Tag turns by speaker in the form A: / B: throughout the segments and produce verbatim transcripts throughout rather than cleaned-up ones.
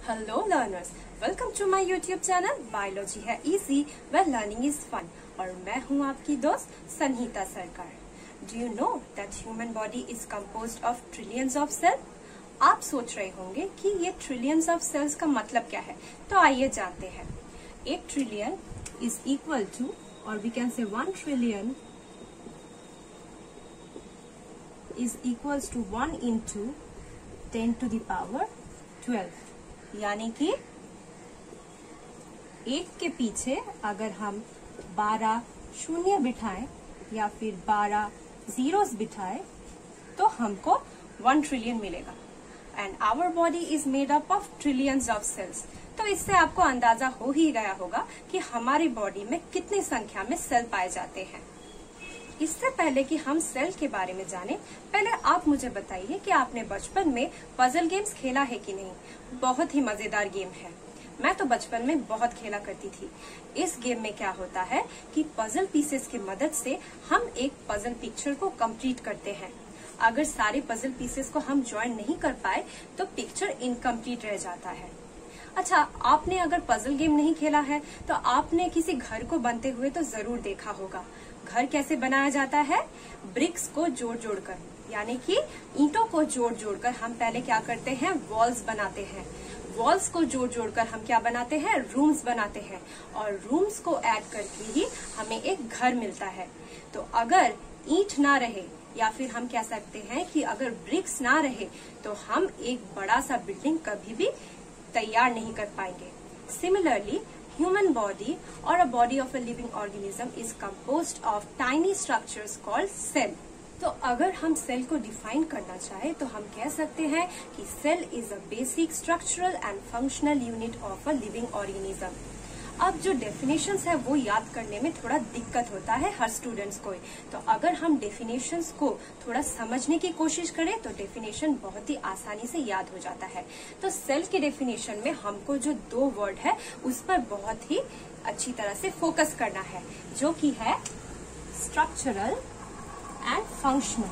A: Hello learners, welcome to my YouTube channel biology है easy where learning is fun. और मैं हूं आपकी दोस्त Samhita Sarkar. Do you know that human body is composed of trillions of cell? आप सोच रहे होंगे कि ये ट्रिलियंस ऑफ सेल्स का मतलब क्या है, तो आइए जानते हैं। एक ट्रिलियन इज इक्वल टू, और we can say one trillion is equals to one into ten to the power twelve. यानी कि एक के पीछे अगर हम बारह शून्य बिठाएं या फिर बारह जीरोस बिठाएं तो हमको वन ट्रिलियन मिलेगा। And our body is made up of trillions of cells. तो इससे आपको अंदाजा हो ही गया होगा कि हमारी बॉडी में कितनी संख्या में सेल पाए जाते हैं। इससे पहले कि हम सेल के बारे में जानें, पहले आप मुझे बताइए कि आपने बचपन में पजल गेम्स खेला है कि नहीं। बहुत ही मजेदार गेम है, मैं तो बचपन में बहुत खेला करती थी। इस गेम में क्या होता है कि पजल पीसेस की मदद से हम एक पजल पिक्चर को कंप्लीट करते हैं। अगर सारे पजल पीसेस को हम ज्वाइन नहीं कर पाए तो पिक्चर इनकम्प्लीट रह जाता है। अच्छा, आपने अगर पजल गेम नहीं खेला है तो आपने किसी घर को बनते हुए तो जरूर देखा होगा। घर कैसे बनाया जाता है? ब्रिक्स को जोड़ जोड़कर, यानी कि ईंटों को जोड़ जोड़कर हम पहले क्या करते हैं, वॉल्स बनाते हैं। वॉल्स को जोड़ जोड़कर हम क्या बनाते हैं, रूम्स बनाते हैं। और रूम्स को ऐड करके ही हमें एक घर मिलता है। तो अगर ईंट ना रहे या फिर हम कह सकते हैं कि अगर ब्रिक्स ना रहे तो हम एक बड़ा सा बिल्डिंग कभी भी तैयार नहीं कर पाएंगे। Similarly human body or a body of a living organism is composed of tiny structures called cell। तो अगर हम सेल को डिफाइन करना चाहे तो हम कह सकते हैं कि cell is a basic structural and functional unit of a living organism. अब जो डेफिनेशंस है वो याद करने में थोड़ा दिक्कत होता है हर स्टूडेंट्स को। तो अगर हम डेफिनेशंस को थोड़ा समझने की कोशिश करें तो डेफिनेशन बहुत ही आसानी से याद हो जाता है। तो सेल के डेफिनेशन में हमको जो दो वर्ड है उस पर बहुत ही अच्छी तरह से फोकस करना है, जो कि है स्ट्रक्चरल एंड फंक्शनल।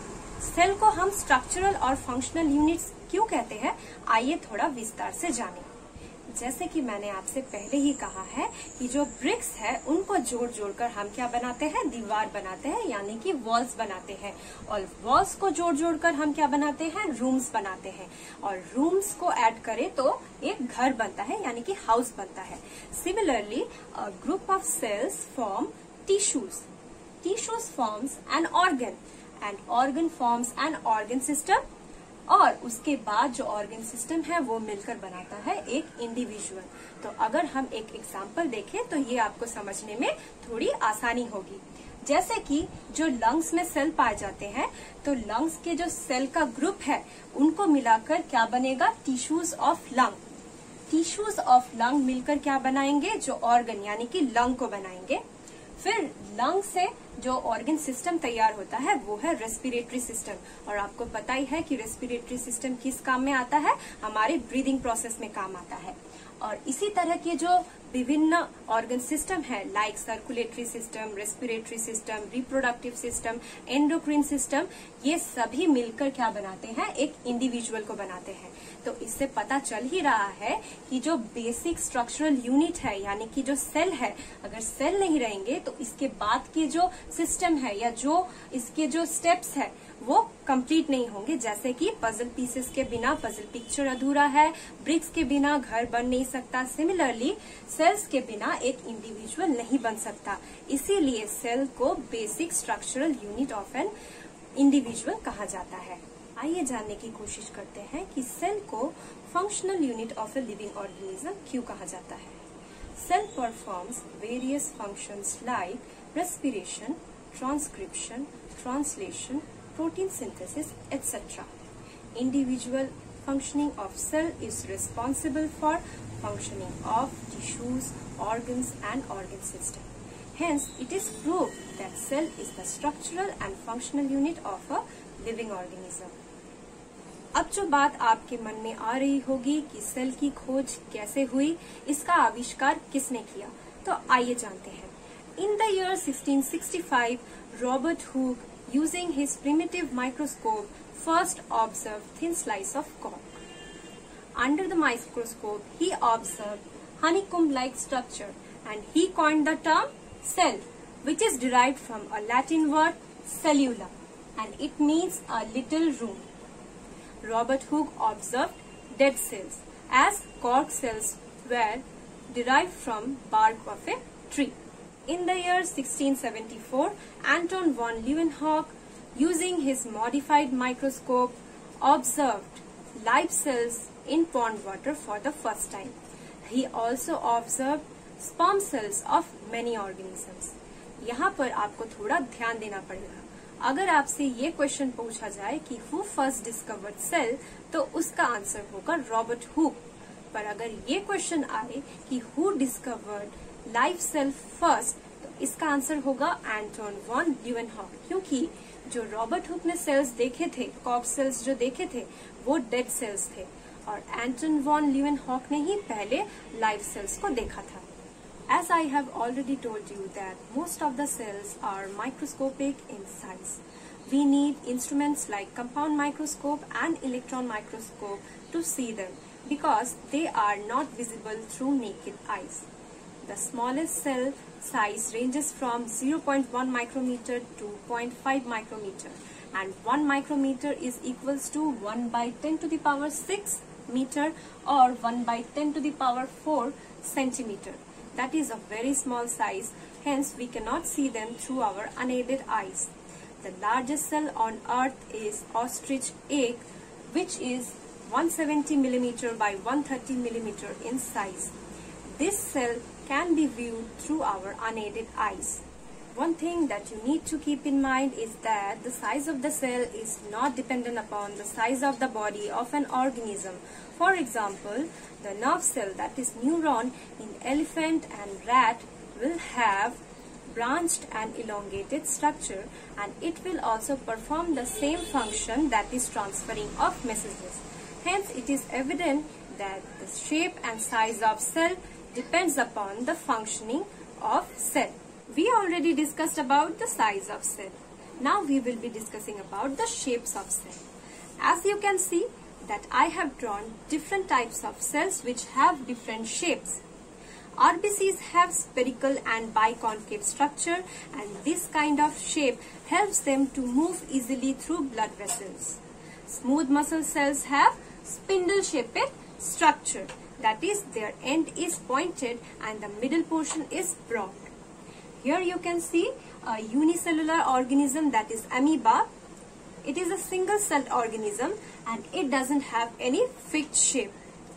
A: सेल को हम स्ट्रक्चरल और फंक्शनल यूनिट्स क्यों कहते हैं, आइए थोड़ा विस्तार से जानें। जैसे कि मैंने आपसे पहले ही कहा है कि जो ब्रिक्स है उनको जोड़ जोड़कर हम क्या बनाते हैं, दीवार बनाते हैं, यानी कि वॉल्स बनाते हैं। और वॉल्स को जोड़ जोड़कर हम क्या बनाते हैं, रूम्स बनाते हैं। और रूम्स को ऐड करें तो एक घर बनता है, यानी कि हाउस बनता है। Similarly a group of cells form tissues. Tissues forms an organ and organ forms an organ system. और उसके बाद जो ऑर्गन सिस्टम है वो मिलकर बनाता है एक इंडिविजुअल। तो अगर हम एक एग्जांपल देखें तो ये आपको समझने में थोड़ी आसानी होगी। जैसे कि जो लंग्स में सेल पाए जाते हैं, तो लंग्स के जो सेल का ग्रुप है उनको मिलाकर क्या बनेगा, tissues of lung. Tissues of lung मिलकर क्या बनाएंगे, जो ऑर्गन यानी कि लंग को बनाएंगे। फिर लंग से जो ऑर्गन सिस्टम तैयार होता है वो है रेस्पिरेटरी सिस्टम। और आपको पता ही है कि रेस्पिरेटरी सिस्टम किस काम में आता है, हमारे ब्रीदिंग प्रोसेस में काम आता है। और इसी तरह के जो विभिन्न ऑर्गन सिस्टम है, like circulatory system, respiratory system, reproductive system, endocrine system, ये सभी मिलकर क्या बनाते हैं, एक इंडिविजुअल को बनाते हैं। तो इससे पता चल ही रहा है कि जो बेसिक स्ट्रक्चरल यूनिट है, यानी कि जो सेल है, अगर सेल नहीं रहेंगे तो इसके बाद के जो सिस्टम है या जो इसके जो स्टेप्स है वो कंप्लीट नहीं होंगे। जैसे कि पजल पीसेस के बिना पजल पिक्चर अधूरा है, ब्रिक्स के बिना घर बन नहीं सकता। सिमिलरली सेल्स के बिना एक इंडिविजुअल नहीं बन सकता। इसीलिए सेल को basic structural unit of an individual कहा जाता है। आइए जानने की कोशिश करते हैं कि सेल को functional unit of a living organism क्यों कहा जाता है। Cell performs various functions like respiration, transcription, translation, protein synthesis, et cetera. Individual functioning of cell is responsible for functioning of tissues, organs and organ system. Hence, it is proved that cell is the structural and functional unit of a living organism. अब जो बात आपके मन में आ रही होगी कि cell की खोज कैसे हुई, इसका आविष्कार किसने किया, तो आइए जानते हैं। In the year sixteen sixty-five, Robert Hooke, using his primitive microscope, first observed thin slice of cork. under the microscope, he observed honeycomb-like structure and he coined the term cell, which is derived from a Latin word cellula, and it means a little room. Robert Hooke observed dead cells as cork cells were derived from bark of a tree. In the year sixteen seventy-four, Anton von Leeuwenhoek, using his modified microscope, observed live cells in pond water for the first time. He also observed sperm cells of many organisms. यहाँ पर आपको थोड़ा ध्यान देना पड़ेगा. अगर आपसे ये क्वेश्चन पूछा जाए कि हु फर्स्ट डिस्कवर्ड सेल, तो उसका आंसर होगा रॉबर्ट हुक. पर अगर ये क्वेश्चन आए कि who discovered live cell first, तो इसका आंसर होगा एंटोन वॉन ल्यूवेनहॉक, क्योंकि जो रॉबर्ट हुक ने सेल्स देखे थे, कॉर्क सेल्स जो देखे थे, वो डेड सेल्स थे और एंटोन वॉन ल्यूवेनहॉक ने ही पहले लाइव सेल्स को देखा था. As I have already told you that most of the cells are microscopic in size. We need instruments like compound microscope and electron microscope to see them because they are not visible through naked eyes. The smallest cell size ranges from zero point one micrometer to zero point five micrometer, and one micrometer is equals to one by ten to the power six meter or one by ten to the power four centimeter. That is a very small size, hence we cannot see them through our unaided eyes. The largest cell on earth is ostrich egg, which is one hundred seventy millimeter by one hundred thirty millimeter in size. This cell can be viewed through our unaided eyes. One thing that you need to keep in mind is that the size of the cell is not dependent upon the size of the body of an organism. For example, the nerve cell, that is neuron, in elephant and rat will have branched and elongated structure, and it will also perform the same function, that is transferring of messages. Hence, it is evident that the shape and size of cell depends upon the functioning of cell. We already discussed about the size of cell. Now we will be discussing about the shapes of cell. As you can see that I have drawn different types of cells which have different shapes. R B Cs have spherical and biconcave structure, and this kind of shape helps them to move easily through blood vessels. Smooth muscle cells have spindle-shaped structure, that is their end is pointed and the middle portion is broad. Here you can see a unicellular organism, that is amoeba. It is a single-celled organism and it doesn't have any fixed shape.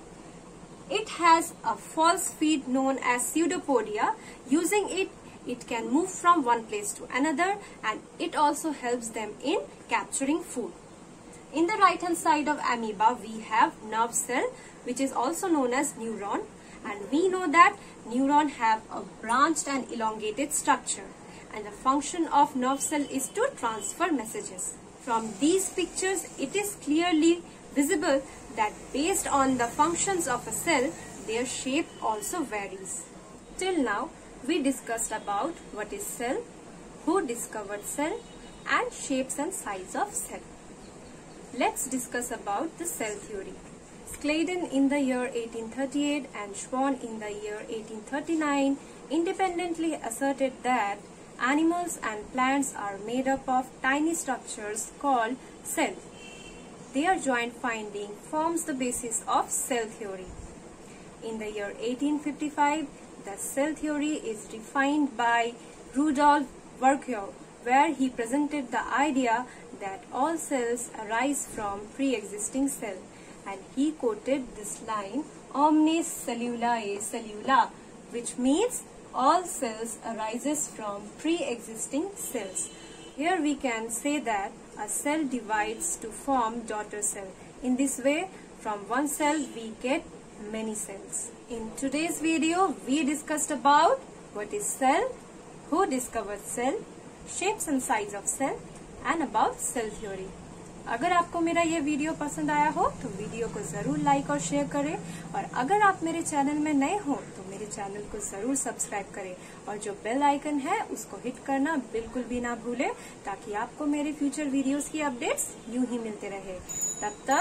A: It has a false feet known as pseudopodia. Using it, it can move from one place to another, and it also helps them in capturing food. In the right hand side of amoeba, we have nerve cell, which is also known as neuron, and we know that neuron have a branched and elongated structure, and the function of nerve cell is to transfer messages. From these pictures, it is clearly visible that based on the functions of a cell, their shape also varies. Till now, we discussed about what is cell, who discovered cell, and shapes and size of cell. Let's discuss about the cell theory. Sladen in the year eighteen thirty-eight and Schwann in the year eighteen thirty-nine independently asserted that animals and plants are made up of tiny structures called cells. Their joint finding forms the basis of cell theory. In the year eighteen fifty-five, the cell theory is defined by Rudolf Virchow, where he presented the idea that all cells arise from pre-existing cell, and he quoted this line, "Omnis cellulae cellula," which means all cells arises from pre-existing cells. Here we can say that a cell divides to form daughter cell. In this way, from one cell we get many cells. In today's video, we discussed about what is cell, who discovered cell, shapes and size of cell, and about cell theory. अगर आपको मेरा ये video पसंद आया हो तो video को जरूर लाइक और शेयर करें, और अगर आप मेरे चैनल में नए हो तो मेरे चैनल को जरूर सब्सक्राइब करें, और जो बेल आइकन है उसको हिट करना बिल्कुल भी ना भूलें, ताकि आपको मेरे फ्यूचर वीडियोस की अपडेट्स यूं ही मिलते रहे. तब तक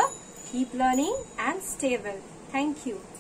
A: Keep learning and stay well. Thank you.